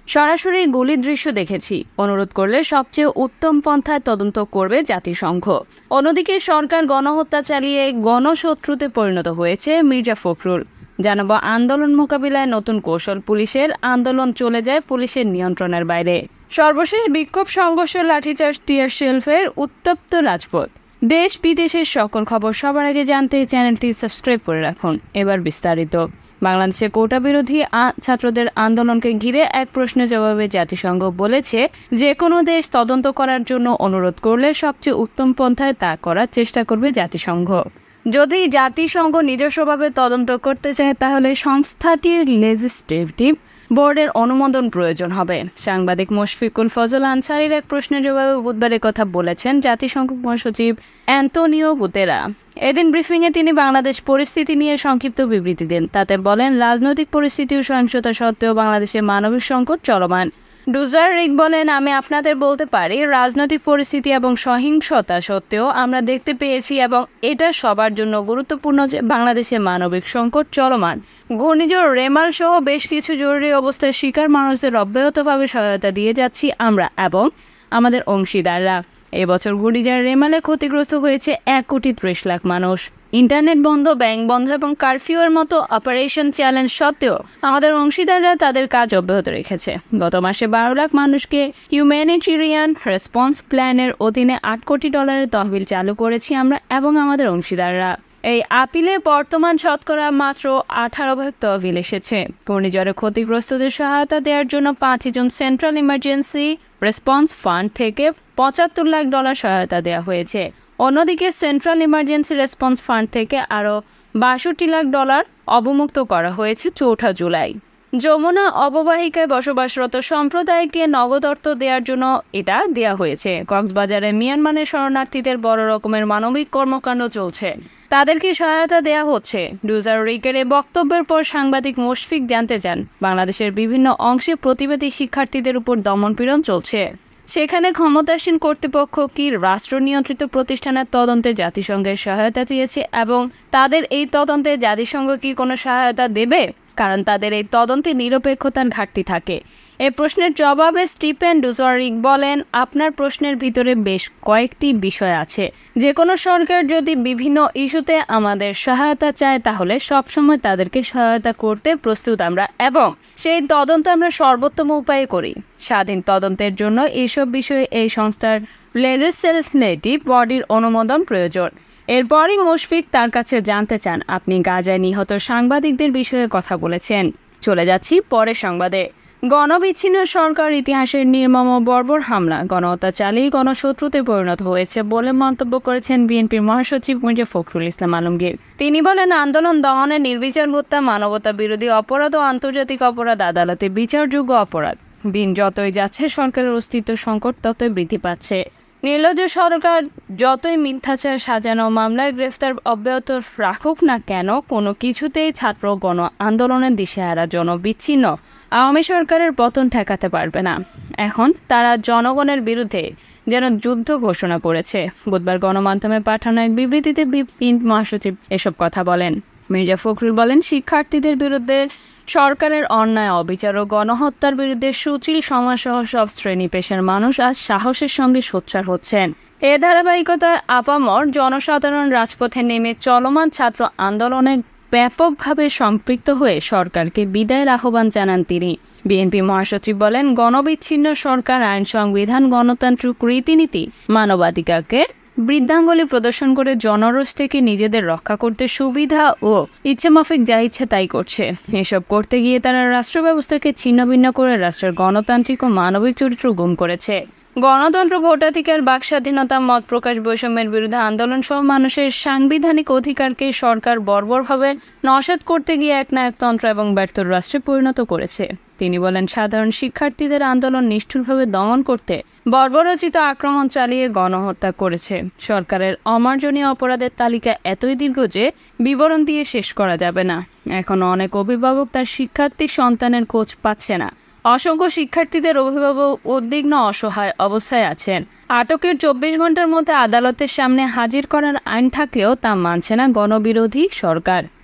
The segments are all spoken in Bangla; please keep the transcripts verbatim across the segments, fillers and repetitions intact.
সরাসরি গুলির দৃশ্য দেখেছি, অনুরোধ করলে সবচেয়ে উত্তম পন্থায় তদন্ত করবে জাতিসংঘ। অন্যদিকে সরকার গণহত্যা চালিয়ে গণশত্রুতে পরিণত হয়েছে মির্জা ফখরুল। জানাবো আন্দোলন মোকাবিলায় নতুন কৌশল পুলিশের, আন্দোলন চলে যায় পুলিশের নিয়ন্ত্রণের বাইরে। সর্বশেষ বিক্ষোভ, সংঘর্ষ, লাঠিচার্জ, টিয়ার শেলফের উত্তপ্ত রাজপথ। দেশ বিদেশের সকল খবর সবার আগে জানতে চ্যানেলটি সাবস্ক্রাইব করে রাখুন। এবার বিস্তারিত। বাংলাদেশে কোটা বিরোধী ছাত্রদের আন্দোলনকে ঘিরে এক প্রশ্নের জবাবে জাতিসংঘ বলেছে, যে কোনো দেশ তদন্ত করার জন্য অনুরোধ করলে সবচেয়ে উত্তম পন্থায় তা করার চেষ্টা করবে জাতিসংঘ। যদি জাতিসংঘ নিজস্বভাবে তদন্ত করতে চায় তাহলে সংস্থাটির লেজিসলেটিভ বোর্ডের অনুমোদন প্রয়োজন হবে। সাংবাদিক মুশফিকুল ফজল আনসারীর এক প্রশ্নের জবাবে বুধবার কথা বলেছেন জাতিসংঘ মহাসচিব অ্যান্তোনিও গুতেরা। এদিন ব্রিফিংয়ে তিনি বাংলাদেশ পরিস্থিতি নিয়ে সংক্ষিপ্ত বিবৃতি দেন। তাতে বলেন, রাজনৈতিক পরিস্থিতি ও সহিংসতা সত্ত্বেও বাংলাদেশে মানবিক সংকট চলমান। ডুজারিক বলেন, আমি আপনাদের বলতে পারি, রাজনৈতিক পরিস্থিতি এবং সহিংসতা সত্ত্বেও আমরা দেখতে পেয়েছি এবং এটা সবার জন্য গুরুত্বপূর্ণ যে বাংলাদেশে মানবিক সংকট চলমান। ঘূর্ণিঝড় রেমাল সহ বেশ কিছু জরুরি অবস্থায় শিকার মানুষদের অব্যাহতভাবে সহায়তা দিয়ে যাচ্ছি আমরা এবং আমাদের অংশীদাররা। এবছর ঘূর্ণিঝড় রেমালে ক্ষতিগ্রস্ত হয়েছে এক কোটি ত্রিশ লাখ মানুষ। ইন্টারনেট বন্ধ, ব্যাংক বন্ধ এবং কারফিউয়ের মতো অপারেশন চ্যালেঞ্জ সত্ত্বেও আমাদের অংশীদাররা তাদের কাজ অব্যাহত রেখেছে। গত মাসে বারো লাখ মানুষকে হিউম্যানিটেরিয়ান রেসপন্স প্ল্যানের অধীনে আট কোটি ডলারের তহবিল চালু করেছি আমরা এবং আমাদের অংশীদাররা। এই আপিলে বর্তমান শতকরা মাত্র আঠারো ভাগ তহবিল এসেছে। ঘূর্ণিঝড়ে ক্ষতিগ্রস্তদের সহায়তা দেওয়ার জন্য পাঁচই June central emergency response fund থেকে পঁচাত্তর লাখ ডলার সহায়তা দেওয়া হয়েছে। অন্যদিকে সেন্ট্রাল ইমার্জেন্সি রেসপন্স ফান্ড থেকে আরও বাষট্টি লাখ ডলার অবমুক্ত করা হয়েছে চৌঠা জুলাই। যমুনা অববাহিকায় বসবাসরত সম্প্রদায়কে নগদ অর্থ দেওয়ার জন্য এটা দেওয়া হয়েছে। কক্সবাজারে মিয়ানমারের শরণার্থীদের বড় রকমের মানবিক কর্মকাণ্ড চলছে, তাদেরকে সহায়তা দেওয়া হচ্ছে। ডুজারিকের এই বক্তব্যের পর সাংবাদিক মুশফিক জানতে চান, বাংলাদেশের বিভিন্ন অংশে প্রতিবাদী শিক্ষার্থীদের উপর দমনপীড়ন চলছে, সেখানে ক্ষমতাসীন কর্তৃপক্ষ কি রাষ্ট্র নিয়ন্ত্রিত প্রতিষ্ঠানের তদন্তে জাতিসংঘের সহায়তা চেয়েছে এবং তাদের এই তদন্তে জাতিসংঘ কি কোনো সহায়তা দেবে, কারণ তাদের এই তদন্তে নিরপেক্ষতার ঘাটতি থাকে। এই প্রশ্নের জবাবে স্টিফেন ডুজারিক বলেন, আপনার প্রশ্নের ভিতরে বেশ কয়েকটি বিষয় আছে। যে কোনো সরকার যদি বিভিন্ন ইস্যুতে আমাদের সহায়তা চায় তাহলে সবসময় তাদেরকে সহায়তা করতে প্রস্তুত আমরা এবং সেই তদন্ত আমরা সর্বোত্তম উপায়ে করি। স্বাধীন তদন্তের জন্য এইসব বিষয়ে এই সংস্থার লেজিসলেটিভ বডির অনুমোদন প্রয়োজন। এরপরই মুশফিক তার কাছে জানতে চান, আপনি গাজায় নিহত সাংবাদিকদের বিষয়ে কথা বলেছেন। চলে যাচ্ছি পরের সংবাদে। গণবিচ্ছিন্ন সরকার ইতিহাসের নির্মম বর্বর হামলা, গণহত্যা চালিয়ে গণশত্রুতে পরিণত হয়েছে বলে মন্তব্য করেছেন বিএনপির মহাসচিব মির্জা ফখরুল ইসলাম আলমগীর। তিনি বলেন, আন্দোলন দমনের নির্বিচার হত্যা মানবতা বিরোধী অপরাধ ও আন্তর্জাতিক অপরাধ আদালতে বিচারযোগ্য অপরাধ। দিন যতই যাচ্ছে সরকারের অস্তিত্ব সংকট ততই বৃদ্ধি পাচ্ছে। নির্লজ্জ সরকার যতই মিথ্যাচার সাজানো মামলায় গ্রেফতার অব্যাহত রাখুক না কেন, কোনো কিছুতেই ছাত্র গণ আন্দোলনের দিশেহারা জনবিচ্ছিন্ন আওয়ামী সরকারের পতন ঠেকাতে পারবে না। এখন তারা জনগণের বিরুদ্ধে যেন যুদ্ধ ঘোষণা করেছে। বুধবার গণমাধ্যমে পাঠানো এক বিবৃতিতে বিএনপি মহাসচিব এসব কথা বলেন। মির্জা ফখরুল বলেন, শিক্ষার্থীদের বিরুদ্ধে সরকারের অন্যায়, অবিচার ও গণহত্যার বিরুদ্ধে সুচিল সমাজসহ সব শ্রেণী পেশার মানুষ আজ সাহসের সঙ্গে সোচ্চার হচ্ছেন। এ ধারাবাহিকতায় আপামর জনসাধারণ রাজপথে নেমে চলমান ছাত্র আন্দোলনে ব্যাপকভাবে সম্পৃক্ত হয়ে সরকারকে বিদায়ের আহ্বান জানান তিনি। বিএনপি মহাসচিব বলেন, গণবিচ্ছিন্ন সরকার আইন, সংবিধান, গণতান্ত্রিক রীতিনীতি, মানবাধিকারকে বৃদ্ধাঙ্গুলি প্রদর্শন করে জনরোষ থেকে নিজেদের রক্ষা করতে সুবিধা ও ইচ্ছামাফিক যা ইচ্ছে তাই করছে। এসব করতে গিয়ে তারা রাষ্ট্র ব্যবস্থাকে ছিন্নভিন্ন করে রাষ্ট্রের গণতান্ত্রিক ও মানবিক চরিত্র গুম করেছে। গণতন্ত্র, ভোটাধিকার, বাক স্বাধীনতা, মত প্রকাশ, বৈষম্যের বিরুদ্ধে আন্দোলন সহ মানুষের সাংবিধানিক অধিকারকে সরকার বর্বরভাবে নস্যাৎ করতে গিয়ে একনায়কতন্ত্র এবং ব্যর্থ রাষ্ট্রে পরিণত করেছে। তিনি বলেন, সাধারণ শিক্ষার্থীদের আন্দোলন নিষ্ঠুরভাবে দমন করতে বর্বরচিত আক্রমণ চালিয়ে গণহত্যা করেছে। সরকারের অমার্জনীয় অপরাধের তালিকা এতই দীর্ঘ যে বিবরণ দিয়ে শেষ করা যাবে না। এখনো অনেক অভিভাবক তার শিক্ষার্থী সন্তানের খোঁজ পাচ্ছে না। অসংখ্য শিক্ষার্থীদের অভিভাবক উদ্বিগ্ন অসহায় অবস্থায় আছেন। আটকের চব্বিশ ঘন্টার মধ্যে আদালতের সামনে হাজির করার আইন থাকলেও তা মানছে না গণবিরোধী সরকার।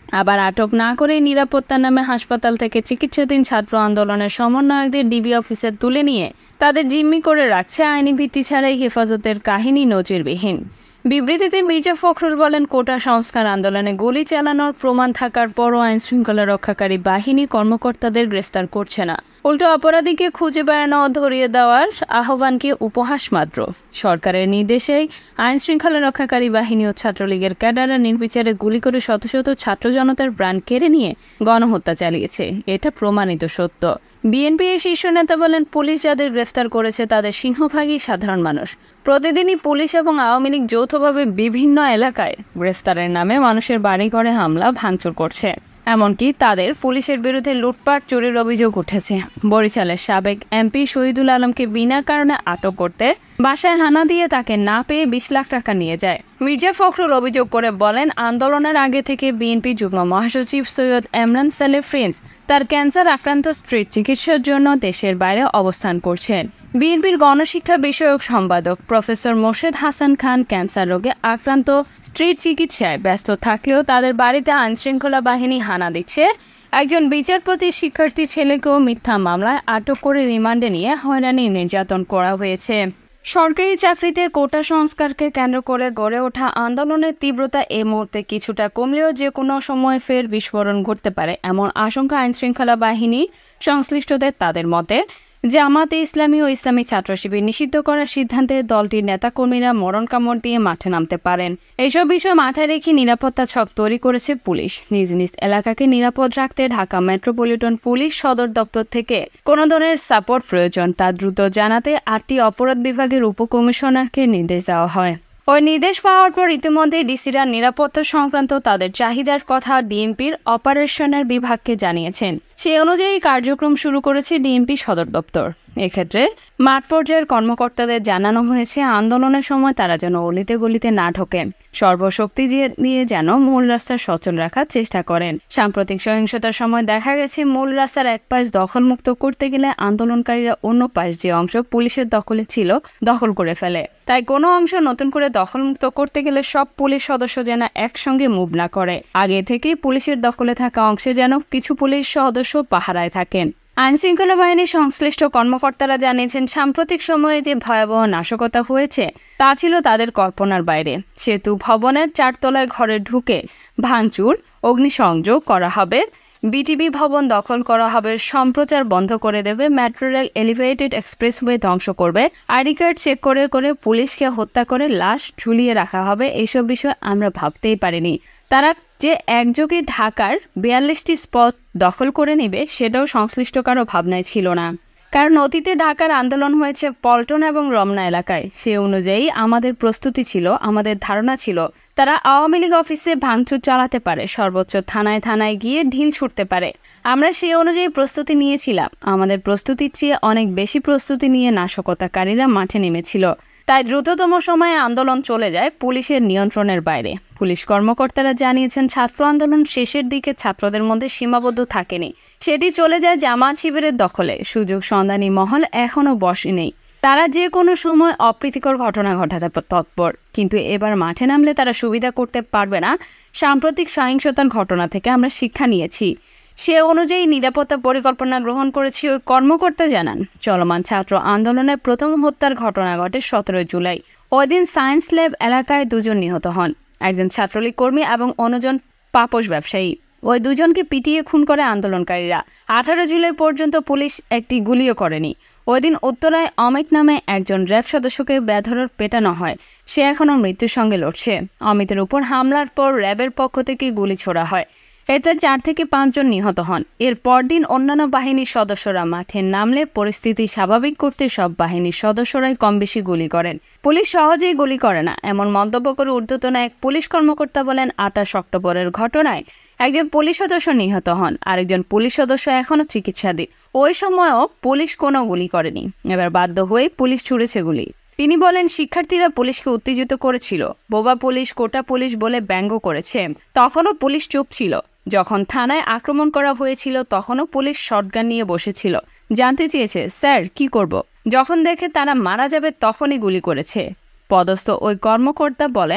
আবার আটক না করে নিরাপত্তার নামে হাসপাতাল থেকে চিকিৎসাধীন ছাত্র আন্দোলনের সমন্বয়কদের ডিবি অফিসে তুলে নিয়ে তাদের জিম্মি করে রাখছে আইনি ভিত্তি ছাড়াই হেফাজতের কাহিনী নজিরবিহীন। বিবৃতিতে মির্জা ফখরুল বলেন, কোটা সংস্কার আন্দোলনে গুলি চালানোর প্রমাণ থাকার পরও আইন শৃঙ্খলা রক্ষাকারী বাহিনী কর্মকর্তাদের গ্রেফতার করছে না, উল্টো অপরাধীকে খুঁজে বেড়ানো ও ধরিয়ে দেওয়ার আহ্বানকে উপহাস মাত্র। সরকারের নির্দেশেই আইন শৃঙ্খলা রক্ষাকারী বাহিনী ও ছাত্রলীগের ক্যাডাররা নির্বিচারে গুলি করে শত শত ছাত্র জনতার প্রাণ কেড়ে নিয়ে গণহত্যা চালিয়েছে, এটা প্রমাণিত সত্য। বিএনপির শীর্ষ নেতা বলেন, পুলিশ যাদের গ্রেফতার করেছে তাদের সিংহভাগই সাধারণ মানুষ। প্রতিদিনই পুলিশ এবং আওয়ামী লীগ যৌথভাবে বিভিন্ন এলাকায় গ্রেফতারের নামে মানুষের বাড়িঘরে হামলা ভাঙচুর করছে। এমনকি তাদের পুলিশের বিরুদ্ধে লুটপাট চুরির অভিযোগ উঠেছে। বরিশালের সাবেক এমপি শহীদুল আলমকে বিনা কারণে আটক করতে বাসায় হানা দিয়ে তাকে না পেয়ে বিশ লাখ টাকা নিয়ে যায়। মির্জা ফখরুল অভিযোগ করে বলেন, আন্দোলনের আগে থেকে বিএনপি যুগ্ম মহাসচিব সৈয়দ এমরান সালে ফ্রেন্স তার ক্যান্সার আক্রান্ত স্ত্রীর চিকিৎসার জন্য দেশের বাইরে অবস্থান করছেন। বিএনপির গণশিক্ষা বিষয়ক সম্পাদক প্রফেসর মোর্শেদ হাসান খান ক্যান্সার রোগে আক্রান্ত স্ত্রীর চিকিৎসায় ব্যস্ত থাকলেও তাদের বাড়িতে আইনশৃঙ্খলা বাহিনী হানা দিচ্ছে। একজন বিচারপতি শিক্ষার্থী ছেলেকেও মিথ্যা মামলায় আটক করে রিমান্ডে নিয়ে হয়রানি নির্যাতন করা হয়েছে। সরকারি চাকরিতে কোটা সংস্কারকে কেন্দ্র করে গড়ে ওঠা আন্দোলনের তীব্রতা এই মুহূর্তে কিছুটা কমলেও যে কোনো সময় ফের বিস্ফোরণ ঘটতে পারে এমন আশঙ্কা আইনশৃঙ্খলা বাহিনী সংশ্লিষ্টদের। তাদের মতে, জামাতে ইসলামী ও ইসলামী ছাত্র শিবির নিষিদ্ধ করার সিদ্ধান্তে দলটির নেতাকর্মীরা মরণ কামড় দিয়ে মাঠে নামতে পারেন। এইসব বিষয় মাথায় রেখে নিরাপত্তা ছক তৈরি করেছে পুলিশ। নিজ নিজ এলাকাকে নিরাপদ রাখতে ঢাকা মেট্রোপলিটন পুলিশ সদর দপ্তর থেকে কোনো ধরনের সাপোর্ট প্রয়োজন তা দ্রুত জানাতে আটটি অপরাধ বিভাগের উপকমিশনারকে নির্দেশ দেওয়া হয়। ওই নির্দেশ পাওয়ার পর ইতিমধ্যে ডিসিরা নিরাপত্তা সংক্রান্ত তাদের চাহিদার কথা ডিএমপির অপারেশনের বিভাগকে জানিয়েছেন। সেই অনুযায়ী কার্যক্রম শুরু করেছে ডিএমপি সদর দপ্তর। এক্ষেত্রে মাঠ পর্যায়ের কর্মকর্তাদের জানানো হয়েছে, আন্দোলনের সময় তারা যেন অলিতে গলিতে না ঢোকেন, সর্বশক্তি দিয়ে যেন মূল রাস্তা সচল রাখার চেষ্টা করেন। সাম্প্রতিক সহিংসতার সময় দেখা গেছে, মূল রাস্তার এক পাশ দখলমুক্ত করতে গেলে আন্দোলনকারীরা অন্য পাশ যে অংশ পুলিশের দখলে ছিল দখল করে ফেলে। তাই কোনো অংশ নতুন করে দখলমুক্ত করতে গেলে সব পুলিশ সদস্য যেন একসঙ্গে মুভ না করে, আগে থেকেই পুলিশের দখলে থাকা অংশে যেন কিছু পুলিশ সদস্য পাহারায় থাকেন। আইনশৃঙ্খলা বাহিনীর সংশ্লিষ্ট কর্মকর্তারা জানিয়েছেন, সাম্প্রতিক সময়ে যে ভয়াবহ নাশকতা হয়েছে তা ছিল তাদের কল্পনার বাইরে। সেতু ভবনের চারতলায় ঘরে ঢুকে ভাঙচুর, অগ্নিসংযোগ করা হবে, বিটিভি ভবন দখল করা হবে, সম্প্রচার বন্ধ করে দেবে, মেট্রো রেল এলিভেটেড এক্সপ্রেসওয়ে ধ্বংস করবে, আইডি কার্ড চেক করে করে পুলিশকে হত্যা করে লাশ ঝুলিয়ে রাখা হবে। এইসব বিষয় আমরা ভাবতেই পারিনি। তারা যে একযোগে ঢাকার বিয়াল্লিশটি স্পট দখল করে নেবে সেটাও সংশ্লিষ্ট কারো ভাবনায় ছিল না। কারণ অতীতে ঢাকার আন্দোলন হয়েছে পল্টন এবং রমনা এলাকায়। সে অনুযায়ী আমাদের প্রস্তুতি ছিল, আমাদের ধারণা ছিল তারা আওয়ামী লীগ অফিসে ভাঙচুর চালাতে পারে, সর্বোচ্চ থানায় থানায় গিয়ে ঢিল ছুটতে পারে। আমরা সেই অনুযায়ী প্রস্তুতি নিয়েছিলাম। আমাদের প্রস্তুতির চেয়ে অনেক বেশি প্রস্তুতি নিয়ে নাশকতাকারীরা মাঠে নেমেছিল। তাই দ্রুততম সময়ে আন্দোলন চলে যায় পুলিশের নিয়ন্ত্রণের বাইরে। পুলিশ কর্মকর্তারা জানিয়েছেন, ছাত্র আন্দোলন শেষের দিকে ছাত্রদের মধ্যে সীমাবদ্ধ থাকেনি, সেটি চলে যায় জামাত শিবিরের দখলে। সুযোগ সন্ধানী মহল এখনও বসেনি, তারা যে কোনো সময় অপ্রীতিকর ঘটনা ঘটাতে তৎপর। কিন্তু এবার মাঠে নামলে তারা সুবিধা করতে পারবে না। সাম্প্রতিক সহিংসতার ঘটনা থেকে আমরা শিক্ষা নিয়েছি, সে অনুযায়ী নিরাপত্তা পরিকল্পনা গ্রহণ করেছি। ওই কর্মকর্তা জানান, চলমান ছাত্র আন্দোলনের প্রথম হত্যার ঘটনা ঘটে সতেরোই জুলাই। ওই দিন সায়েন্স ল্যাব এলাকায় দুজন নিহত হন, একজন ছাত্রলীগ কর্মী এবং অন্যজন পাপোশ ব্যবসায়ী। ওই দুজনকে পিটিয়ে খুন করে আন্দোলনকারীরা। আঠারো জুলাই পর্যন্ত পুলিশ একটি গুলিও করেনি। ওই দিন উত্তরায় অমিত নামে একজন র্যাব সদস্যকে বেধড়ক পেটানো হয়, সে এখনও মৃত্যুর সঙ্গে লড়ছে। অমিতের উপর হামলার পর র্যাবের পক্ষ থেকে গুলি ছোড়া হয়, এতে চার থেকে পাঁচজন নিহত হন। এর পরদিন অন্যান্য বাহিনীর সদস্যরা মাঠে নামলে পরিস্থিতি স্বাভাবিক করতে সব বাহিনীর সদস্যরাই কম বেশি গুলি করেন। পুলিশ সহজেই গুলি করে না, এমন মন্তব্য করে ঊর্ধ্বতন এক পুলিশ কর্মকর্তা বলেন, আঠাশ অক্টোবরের ঘটনায় একজন পুলিশ সদস্য নিহত হন, আরেকজন পুলিশ সদস্য এখনও চিকিৎসাধীন। ওই সময়ও পুলিশ কোনো গুলি করেনি, এবার বাধ্য হয়ে পুলিশ ছুড়েছে গুলি। তিনি বলেন, শিক্ষার্থীরা পুলিশকে উত্তেজিত করেছিল, বোবা পুলিশ, কোটা পুলিশ বলে ব্যঙ্গ করেছে। তখনও পুলিশ চুপ ছিল। যখন থানায় আক্রমণ করা হয়েছিল তখনও পুলিশ শটগান নিয়ে বসেছিল। জানতে চেয়েছে, স্যার কি করব? যখন দেখে তারা মারা যাবে তখনই গুলি করেছে। পদস্থ ওই কর্মকর্তা বলেন,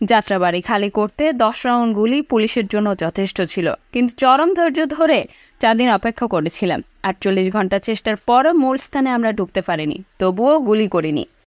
যাত্রাবাড়ি খালি করতে দশ রাউন্ড গুলি পুলিশের জন্য যথেষ্ট ছিল, কিন্তু চরম ধৈর্য ধরে চার দিন অপেক্ষা করেছিলাম। আটচল্লিশ ঘন্টা চেষ্টার পরও মূল স্থানে আমরা ঢুকতে পারিনি, তবুও গুলি করিনি।